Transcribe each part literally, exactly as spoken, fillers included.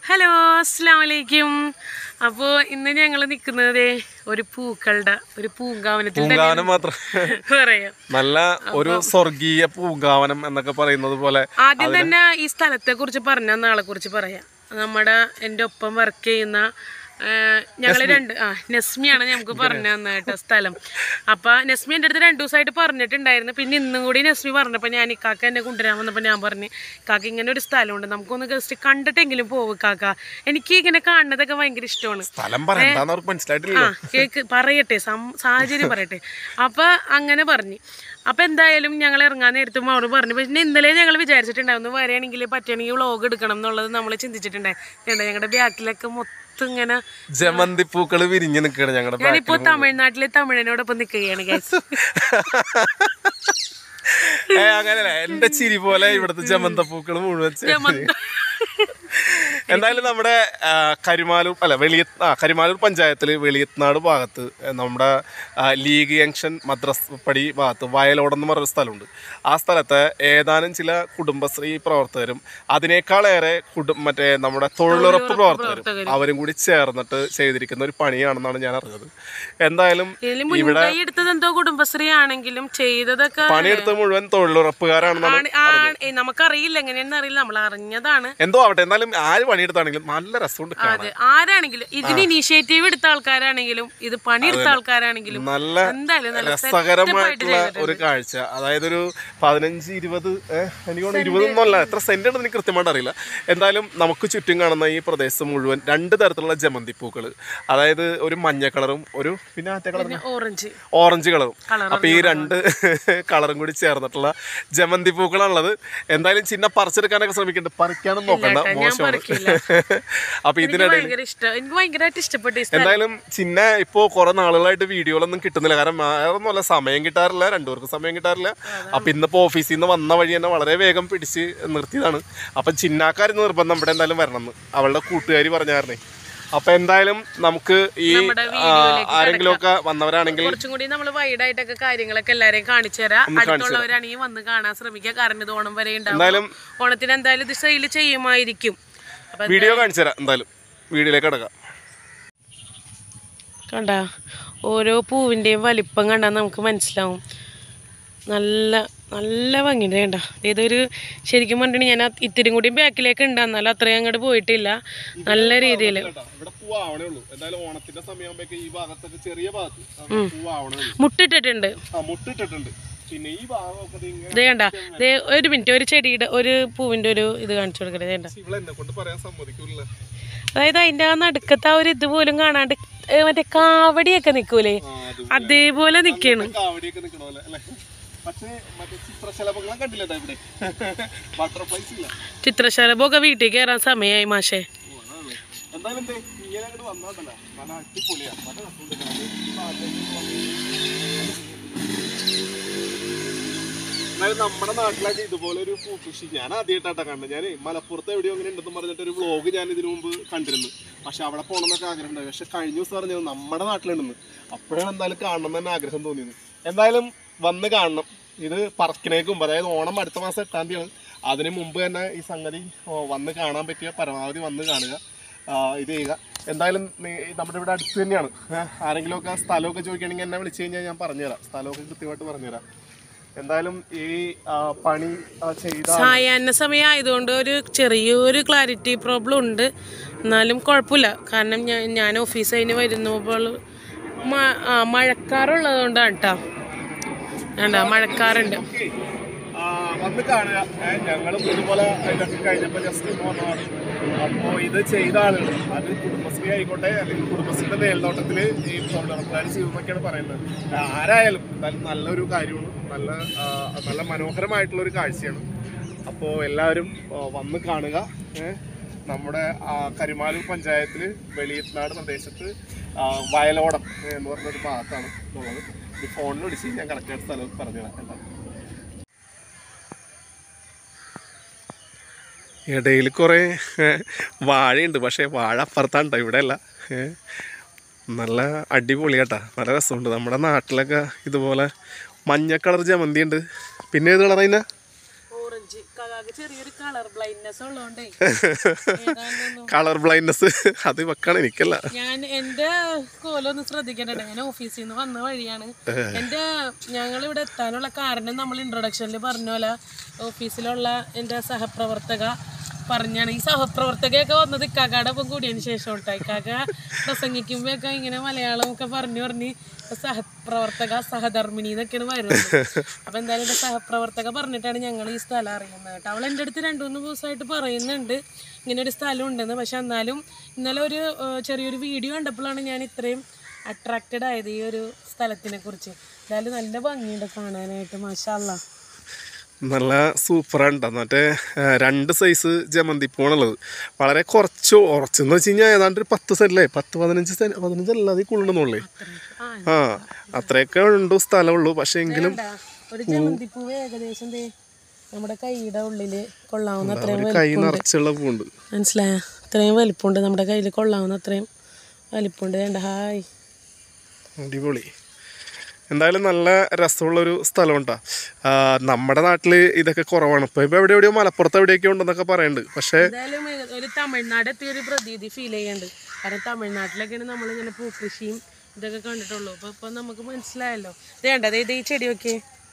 Hello അസ്സലാമലൈക്കും. അപ്പോൾ ഇന്ന് ഞങ്ങൾ നിൽക്കുന്നത് ഒരു പൂക്കളുടെ ഒരു പൂങ്കാവനത്തിൽ പറയാം. നല്ല ഒരു സ്വർഗീയ പൂങ്കാവനം എന്നൊക്കെ പറയുന്നത് പോലെ. ആദ്യം തന്നെ ഈ സ്ഥലത്തെ കുറിച്ച് പറഞ്ഞ നാളെ കുറിച്ച് പറയാം. നമ്മുടെ എൻ്റെ ഒപ്പം വർക്ക് ചെയ്യുന്ന ഞങ്ങൾ രണ്ട് ആ നെസ്മിയാണ് ഞങ്ങൾക്ക് പറഞ്ഞു തന്ന കേട്ടോ സ്ഥലം. അപ്പം നെസ്മി എൻ്റെ അടുത്ത് രണ്ടു ദിവസമായിട്ട് പറഞ്ഞിട്ടുണ്ടായിരുന്നു. പിന്നെ ഇന്നും കൂടി നെസ്മി പറഞ്ഞപ്പോൾ ഞാൻ ഇക്കാക്ക എന്നെ കൊണ്ടുവരാൻ വന്നപ്പോൾ ഞാൻ പറഞ്ഞു, കാക്ക ഇങ്ങനെ ഒരു സ്ഥലമുണ്ട്, നമുക്കൊന്ന് ജസ്റ്റ് കണ്ടിട്ടെങ്കിലും പോകും കാക്ക. എനിക്ക് ഇങ്ങനെ കാണുന്നതൊക്കെ ഭയങ്കര ഇഷ്ടമാണ്. ആ കേക്ക് പറയട്ടെ, സാഹചര്യം പറയട്ടെ. അപ്പം അങ്ങനെ പറഞ്ഞു. അപ്പം എന്തായാലും ഞങ്ങൾ ഇറങ്ങാൻ നേരത്തും അവർ പറഞ്ഞു. പിന്നെ ഇന്നലെ ഞങ്ങൾ വിചാരിച്ചിട്ടുണ്ടായിരുന്നു വരികയാണെങ്കിൽ പറ്റുകയാണെങ്കിൽ വ്ളോഗ് എടുക്കണം എന്നുള്ളത് നമ്മൾ ചിന്തിച്ചിട്ടുണ്ടായിരുന്നു. ഞങ്ങളുടെ ബാക്കിലൊക്കെ മൊത്തം ഇങ്ങനെ ജമന്തി പൂക്കൾ വിരിഞ്ഞ് നിൽക്കുകയാണ്. ഞങ്ങളുടെ ഞാനിപ്പോ തമിഴ്നാട്ടിലെ തമിഴനോടൊപ്പം നിൽക്കുകയാണ്. അങ്ങനെയല്ല, എന്റെ ചിരി പോലെ ഇവിടുത്തെ ജമന്ത പൂക്കൾ മുഴുവൻ. എന്തായാലും നമ്മുടെ കരിമാലൂർ അല്ല വെളിയ ആ കരിമാലൂർ പഞ്ചായത്തിൽ വെളിയത്നാട് ഭാഗത്ത് നമ്മുടെ ലീഗ് ജംഗ്ഷൻ മദ്രസ് പടി ഭാഗത്ത് വയലോടെന്ന് പറഞ്ഞൊരു സ്ഥലമുണ്ട്. ആ സ്ഥലത്ത് ഏതാനും ചില കുടുംബശ്രീ പ്രവർത്തകരും അതിനേക്കാളേറെ കുടും മറ്റേ നമ്മുടെ തൊഴിലുറപ്പ് പ്രവർത്തകരും അവരും കൂടി ചേർന്നിട്ട് ചെയ്തിരിക്കുന്ന ഒരു പണിയാണെന്നാണ് ഞാൻ അറിഞ്ഞത്. എന്തായാലും ഇവിടെ കുടുംബശ്രീ ആണെങ്കിലും ചെയ്തതൊക്കെ പണിയെടുത്തത് മുഴുവൻ തൊഴിലുറപ്പുകാരാണെന്നാണ് നമുക്കറിയില്ല, എങ്ങനെയാണെന്ന് അറിയില്ല, നമ്മൾ അറിഞ്ഞതാണ്. എന്തോ ആവട്ടെ, എന്നാലും ആര് പണിയെടുത്താണെങ്കിലും നല്ല രസമുണ്ട്. ആരാണെങ്കിലും ഇതിന് ഇനീഷ്യേറ്റീവ് എടുത്ത ആൾക്കാരാണെങ്കിലും ഇത് പണിയെടുത്ത ആൾക്കാരാണെങ്കിലും നല്ല രസകരമായിട്ടുള്ള ഒരു കാഴ്ച. അതായത് ഒരു പതിനഞ്ച് ഇരുപത് എനിക്ക് ഇരുപതൊന്നും അല്ല, എത്ര സെന്റ് ഉണ്ടെന്ന് എനിക്ക് കൃത്യമായിട്ട് അറിയില്ല. എന്തായാലും നമുക്ക് ചുറ്റും കാണുന്ന ഈ പ്രദേശം മുഴുവൻ രണ്ട് തരത്തിലുള്ള ജമന്തി പൂക്കൾ, അതായത് ഒരു മഞ്ഞ കളറും ഒരു പിന്നെ മറ്റേ കളർ ഓറഞ്ച് ഓറഞ്ച് കളറും. അപ്പൊ ഈ രണ്ട് കളറും കൂടി ചേർന്നിട്ടുള്ള ജമന്തി പൂക്കളാണുള്ളത്. എന്തായാലും ചിന്ന പറിച്ചെടുക്കാനൊക്കെ ശ്രമിക്കുന്നുണ്ട്, പറിക്കാനും നോക്കണ്ട, മോശമാണ്. അപ്പൊ ഇതിനിടയിൽ എന്തായാലും ചിന്ന ഇപ്പോ കുറെ നാളുകളായിട്ട് വീഡിയോകളൊന്നും കിട്ടുന്നില്ല. കാരണം വേറൊന്നുമല്ല, സമയം കിട്ടാറില്ല, രണ്ടുപേർക്ക് സമയം കിട്ടാറില്ല. അപ്പൊ ഇന്നിപ്പോ ഓഫീസിൽ നിന്ന് വന്ന വഴി തന്നെ വളരെ വേഗം പിടിച്ച് നിർത്തിയതാണ്. അപ്പൊ ചിന്നാക്കാരുന്ന് നിർബന്ധം ഇവിടെ എന്തായാലും വരണമെന്ന് അവളുടെ കൂട്ടുകാരി പറഞ്ഞായിരുന്നേ. അപ്പൊ എന്തായാലും നമുക്ക് ഈ ആരെങ്കിലും ഒക്കെ വന്നവരാണെങ്കിൽ കുറച്ചും കൂടി നമ്മൾ വൈഡായിട്ടൊക്കെ കാര്യങ്ങളൊക്കെ എല്ലാരെയും കാണിച്ചു തരാം. അടുത്തുള്ളവരാണെങ്കിൽ വന്ന് കാണാൻ ശ്രമിക്കുക. കാരണം ഇത് ഓണം വരെ ഉണ്ടാവും. ഓണത്തിന് എന്തായാലും ഇത് സെയിൽ ചെയ്യുമായിരിക്കും. വീഡിയോ കാണിച്ചു തരാം. എന്തായാലും വീഡിയോയിലേക്ക് കിടക്കാം. കണ്ട ഓരോ പൂവിൻ്റെയും വലിപ്പം കണ്ടാൽ നമുക്ക് മനസ്സിലാവും. നല്ല നല്ല ഭംഗിയുണ്ട്. വേണ്ട ഇതൊരു ശരിക്കും പറഞ്ഞിട്ട് ഞാൻ ഇത്തിരി കൂടി ബാക്കിലേക്ക് ഉണ്ട്, എന്നാലും അത്രയും അങ്ങോട്ട് പോയിട്ടില്ല. നല്ല രീതിയിൽ മുട്ടിട്ടിട്ടുണ്ട്. ഇത് കണ്ട ഒരു മിനിറ്റ്, ഒരു ചെടിയുടെ ഒരു പൂവിന്റെ ഒരു ഇത് കാണിച്ചു കൊടുക്കണേ. വേണ്ട അതായത് അതിന്റെ ആ നടുക്കത്തെ ആ ഒരു ഇതുപോലും കാണാണ്ട് മറ്റേ കാവടിയൊക്കെ നിക്കൂലേ, അതേപോലെ നിക്കാണ്. ചിത്രശലഭമൊക്കെ വീട്ടിൽ കയറാൻ സമയമായി മാഷേ. എന്നാലും നമ്മുടെ നാട്ടിലൊക്കെ ഇതുപോലെ ഒരു പൂക്കൃഷി ഞാൻ ആദ്യമായിട്ടാണ് കണ്ടത്. ഞാൻ മലപ്പുറത്ത് എവിടെയോ അങ്ങനെ ഉണ്ടെന്ന് പറഞ്ഞിട്ട് ഒരു വ്ളോഗ് ഞാൻ ഇതിനു മുമ്പ് കണ്ടിരുന്നു. പക്ഷെ അവിടെ പോകണമെന്നൊക്കെ ആഗ്രഹം ഉണ്ടായി. പക്ഷെ കഴിഞ്ഞ ദിവസം പറഞ്ഞത് നമ്മുടെ നാട്ടിലുണ്ടെന്ന്, അപ്പോഴാണ് എന്തായാലും കാണണം തന്നെ ആഗ്രഹം തോന്നിയത്. എന്തായാലും വന്ന് കാണണം. ഇത് പറക്കിനേക്ക് മുമ്പ്, അതായത് ഓണം അടുത്ത മാസം എട്ടാം തീയതിയാണ്. അതിന് മുമ്പ് തന്നെ ഈ സംഗതി വന്ന് കാണാൻ പറ്റിയ പരമാവധി വന്ന് കാണുക, ഇത് ചെയ്യുക. എന്തായാലും നമ്മുടെ ഇവിടെ അടുത്ത് തന്നെയാണ്. ആരെങ്കിലുമൊക്കെ സ്ഥലമൊക്കെ ചോദിക്കുകയാണെങ്കിൽ എന്നെ വിളിച്ചു കഴിഞ്ഞാൽ ഞാൻ പറഞ്ഞുതരാം, സ്ഥലമൊക്കെ കൃത്യമായിട്ട് പറഞ്ഞുതരാം. എന്തായാലും ഈ പണി ചെയ്ത സായാഹ്ന സമയം ആയതുകൊണ്ട് ഒരു ചെറിയൊരു ക്ലാരിറ്റി പ്രോബ്ലം ഉണ്ട്, എന്നാലും കുഴപ്പമില്ല. കാരണം ഞാൻ ഞാൻ ഓഫീസ് കഴിഞ്ഞ് വരുമ്പോൾ മഴക്കാറുള്ളത് കൊണ്ടാണ് കേട്ടോ. വേണ്ട മഴക്കാറുണ്ട്. വന്ന് കാണുക. ഞങ്ങളും ഇതുപോലെ ഇതൊക്കെ കഴിഞ്ഞപ്പോൾ ജസ്റ്റ് വന്നതാണ്. അപ്പോൾ ഇത് ചെയ്ത ആളുകൾ, അത് കുടുംബശ്രീ ആയിക്കോട്ടെ അല്ലെങ്കിൽ കുടുംബശ്രീയുടെ മേൽനോട്ടത്തിൽ ഈ തൊഴിലുറപ്പുകാർ ചെയ്യുന്നൊക്കെയാണ് പറയുന്നത്. ആരായാലും എന്തായാലും നല്ലൊരു കാര്യമാണ്, നല്ല നല്ല മനോഹരമായിട്ടുള്ളൊരു കാഴ്ചയാണ്. അപ്പോൾ എല്ലാവരും വന്ന് കാണുക. നമ്മുടെ കരിമാലൂർ പഞ്ചായത്തിൽ വെളിയത്നാട് പ്രദേശത്ത് വയലോടം എന്ന് പറഞ്ഞൊരു ഭാഗത്താണ് ഉള്ളത്. ഈ ഫോണിൽ വിളിച്ച് ഞാൻ കറക്റ്റായിട്ട് സ്ഥലം പറഞ്ഞു തരാം. എന്താ ഇടയിൽ കുറേ വാഴയുണ്ട്, പക്ഷേ വാഴ അപ്പുറത്താണ് കേട്ടോ, ഇവിടെ അല്ല. നല്ല അടിപൊളിയാട്ടാ, നല്ല രസമുണ്ട്. നമ്മുടെ നാട്ടിലൊക്കെ ഇതുപോലെ മഞ്ഞ കളർ ജമന്തി ഉണ്ട്. പിന്നെ ഏത് കളർ അതിനാ? ചെറിയൊരു കളർ ബ്ലൈൻഡ്നെസ് ഉള്ളതുകൊണ്ടേ കളർ ബ്ലൈൻഡ്നെസ് അത് വെക്കണം എനിക്കല്ല. ഞാൻ എന്റെ കോലൊന്ന് ശ്രദ്ധിക്കണ്ടേ, ഞാൻ ഓഫീസിൽ നിന്ന് വന്ന വഴിയാണ്. എന്റെ ഞങ്ങൾ ഇവിടെ എത്താനുള്ള കാരണം നമ്മൾ ഇൻട്രൊഡക്ഷനിൽ പറഞ്ഞ പോലെ ഓഫീസിലുള്ള എന്റെ സഹപ്രവർത്തക പറഞ്ഞാണ്. ഈ സഹപ്രവർത്തകയൊക്കെ വന്നത് ഇക്കാക്കയുടെ ഒപ്പം കൂടിയതിന് ശേഷം ഉണ്ടായി. ഇക്കാക്ക പ്രസംഗിക്കുമ്പോഴൊക്കെ ഇങ്ങനെ മലയാളം ഒക്കെ പറഞ്ഞു പറഞ്ഞ് സഹപ്രവർത്തക സഹധർമ്മിണി എന്നൊക്കെയാണ് വരുന്നത്. അപ്പൊ എന്തായാലും എന്റെ സഹപ്രവർത്തക പറഞ്ഞിട്ടാണ് ഞങ്ങൾ ഈ സ്ഥലം അറിയുന്നത് കേട്ടോ. അവൾ എൻ്റെ അടുത്ത് രണ്ടു മൂന്ന് ദിവസമായിട്ട് പറയുന്നുണ്ട് ഇങ്ങനെ ഒരു സ്ഥലം ഉണ്ടെന്ന്. പക്ഷെ എന്നാലും ഇന്നലെ ഒരു ചെറിയൊരു വീഡിയോ കണ്ടപ്പോഴാണ് ഞാൻ ഇത്രയും അട്രാക്റ്റഡ് ആയത് ഈ ഒരു സ്ഥലത്തിനെ കുറിച്ച്. എന്തായാലും നല്ല ഭംഗിയുണ്ട് കാണാനായിട്ട്. മാഷാ അല്ലാ, നല്ല സൂപ്പറാണ്. മറ്റേ രണ്ട് സൈസ് ജമന്തി പൂണുള്ളത്. വളരെ കുറച്ച് ഉറച്ചെന്ന് വെച്ച് കഴിഞ്ഞാൽ ഏതാണ്ട് ഒരു പത്ത് സെൻറ്റല്ലേ, പത്ത് പതിനഞ്ച് സെൻറ്റ് പതിനഞ്ചല്ല അതിൽ കൂടുതലെന്നുള്ളേ. ആ അത്രയൊക്കെ ഉണ്ട് സ്ഥലമുള്ളൂ. പക്ഷെ എങ്കിലും ഒരു ജമന്തിപ്പൂവ് ഏകദേശം നമ്മുടെ കൈയുടെ ഉള്ളില് കൊള്ളാവുന്ന അത്രയും കൈ നിറച്ചുള്ള പൂണ്ട്, മനസ്സിലായ? അത്രയും വലിപ്പമുണ്ട്, നമ്മുടെ കയ്യിൽ കൊള്ളാവുന്ന അത്രയും വലിപ്പമുണ്ട്. വേണ്ട ഹായ്, അടിപൊളി. എന്തായാലും നല്ല രസമുള്ളൊരു സ്ഥലമുണ്ടാ. നമ്മുടെ നാട്ടിൽ ഇതൊക്കെ കുറവാണ്. ഇപ്പൊ ഇപ്പൊ എവിടെ എവിടെയോ മലപ്പുറത്ത് എവിടെയൊക്കെ ഉണ്ടെന്നൊക്കെ പറയുന്നുണ്ട്. പക്ഷെ എന്തായാലും ഒരു തമിഴ്നാട് എത്തിയ ഒരു പ്രതീതി ഫീൽ ചെയ്യുന്നുണ്ട്. കാരണം തമിഴ്നാട്ടിലൊക്കെയാണ് നമ്മളിങ്ങനെ പൂക്കൃഷിയും ഇതൊക്കെ കണ്ടിട്ടുള്ളൂ. അപ്പൊ ഇപ്പൊ നമുക്ക് മനസ്സിലായല്ലോ. ഇത് വേണ്ടത് ഇത് ഈ ചെടി ഒക്കെ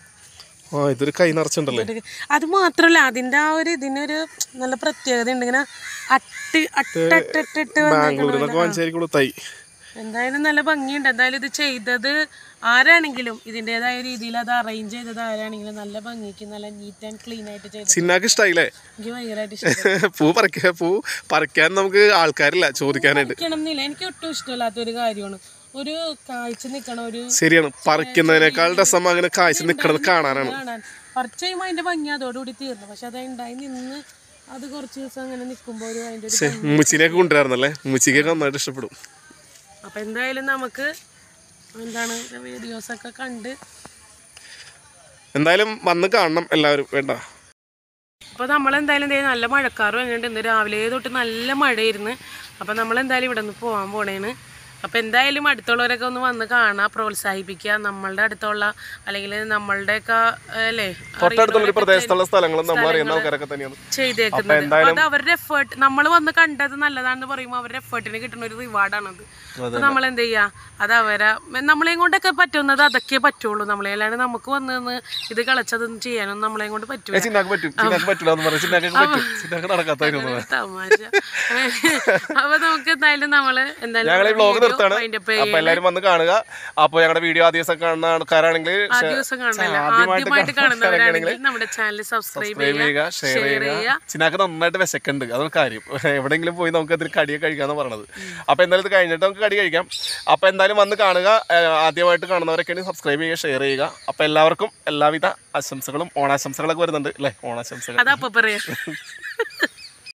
ആ ഇതൊരു കൈ നിറച്ചുണ്ടല്ലേ. അത് മാത്രല്ല അതിന്റെ ആ ഒരു ഇതിനൊരു നല്ല പ്രത്യേകത ഉണ്ട്. ഇങ്ങനെ അട്ട് അട്ടിട്ടിട്ട് തൈ. എന്തായാലും നല്ല ഭംഗിയുണ്ട്. എന്തായാലും ഇത് ചെയ്തത് ആരാണെങ്കിലും ഇതിൻ്റെതായ രീതിയിൽ അത് അറേഞ്ച് ചെയ്തത് ആരാണെങ്കിലും നല്ല ഭംഗിക്ക് നല്ല നീറ്റ് ആൻഡ് ക്ലീൻ ആയിട്ട് ചെയ്തത്. ചിന്നാക്ക് ഇഷ്ടായില്ലേ? എനിക്ക് ഭയങ്കരമായിട്ട് ഇഷ്ടം. പൂ പറിക്കാൻ പൂ പറിക്കാൻ നമുക്ക് ആൾക്കാരില്ല ചോദിക്കാനായിട്ട്. പറിക്കണമെന്നില്ല, എനിക്ക് ഒട്ടും ഇഷ്ടമില്ലാത്തൊരു കാര്യമാണ്. ഒരു കാഴ്ച നിൽക്കണ ഒരു ശരിയാണ്. പറിക്കുന്നതിനേക്കാൾ രസം അങ്ങനെ കാഴ്ച നിൽക്കണത് കാണാനാണ്. പറിച്ച് കഴിയുമ്പോൾ അതിന്റെ ഭംഗി അതോടുകൂടി തീർന്നു. പക്ഷെ അത് ഉണ്ടായി നിന്ന് അത് കുറച്ച് ദിവസം അങ്ങനെ നിൽക്കുമ്പോൾ ഒരു അതിന്റെ ഉമ്മച്ചിനെയൊക്കെ കൊണ്ടുവരാറുന്നല്ലേ. ഉമ്മച്ചിക്കൊക്കെ നന്നായിട്ട് ഇഷ്ടപ്പെടും. അപ്പൊ എന്തായാലും നമുക്ക് എന്താണ് വീഡിയോസൊക്കെ കണ്ട് എന്തായാലും വന്ന് കാണണം എല്ലാവരും. വേണ്ട അപ്പോൾ നമ്മളെന്തായാലും എന്തായാലും നല്ല മഴക്കാറ് വന്നിട്ടുണ്ട്. ഇന്ന് രാവിലെ തൊട്ട് നല്ല മഴയായിരുന്നു. അപ്പം നമ്മളെന്തായാലും ഇവിടെ നിന്ന് പോകാൻ പോണേണ്. അപ്പോൾ എന്തായാലും അടുത്തുള്ളവരൊക്കെ ഒന്ന് വന്ന് കാണാൻ പ്രോത്സാഹിപ്പിക്കുക. നമ്മളുടെ അടുത്തുള്ള അല്ലെങ്കിൽ നമ്മളുടെയൊക്കെ അല്ലേ ചെയ്തേക്കുന്നത്. അത് അവരുടെ എഫേർട്ട് നമ്മൾ വന്ന് കണ്ടത് നല്ലതാണെന്ന് പറയുമ്പോൾ അവരുടെ എഫേർട്ടിന് കിട്ടുന്ന ഒരു റിവാർഡാണത്. അപ്പോൾ നമ്മൾ എന്ത് ചെയ്യുക, അത് അവരെ നമ്മളെയും കൊണ്ടൊക്കെ പറ്റുന്നത് അതൊക്കെ പറ്റുള്ളൂ. നമ്മളെ അല്ലാണ്ട് നമുക്ക് വന്ന് നിന്ന് ഇത് കളിച്ചതൊന്നും ചെയ്യാനൊന്നും നമ്മളെയും കൊണ്ട് പറ്റൂല. അപ്പൊ നമുക്ക് എന്തായാലും നമ്മള് എന്തായാലും അപ്പൊ എല്ലാരും വന്ന് കാണുക. അപ്പൊ ഞങ്ങളുടെ വീഡിയോ ആദ്യം കാണുന്ന ആൾക്കാരാണെങ്കിൽ ആദ്യമായിട്ട് കാണുന്നവരാണെങ്കിൽ നമ്മുടെ ചാനൽ സബ്സ്ക്രൈബ് ചെയ്യുക, ഷെയർ ചെയ്യുക. ചിനാക്ക് നന്നായിട്ട് വിശക്കുണ്ട്, അതൊരു കാര്യം. എവിടെയെങ്കിലും പോയി നമുക്ക് അതിൽ കടിയൊക്കെ കഴിക്കാന്ന് പറഞ്ഞത്. അപ്പൊ എന്തായാലും ഇത് കഴിഞ്ഞിട്ട് നമുക്ക് കടി കഴിക്കാം. അപ്പൊ എന്തായാലും വന്ന് കാണുക. ആദ്യമായിട്ട് കാണുന്നവരൊക്കെ സബ്സ്ക്രൈബ് ചെയ്യുക, ഷെയർ ചെയ്യുക. അപ്പൊ എല്ലാവർക്കും എല്ലാവിധ ആശംസകളും ഓണാശംസകളൊക്കെ വരുന്നുണ്ട് അല്ലേ. ഓണാശംസകൾ അതപ്പോ പറയാം.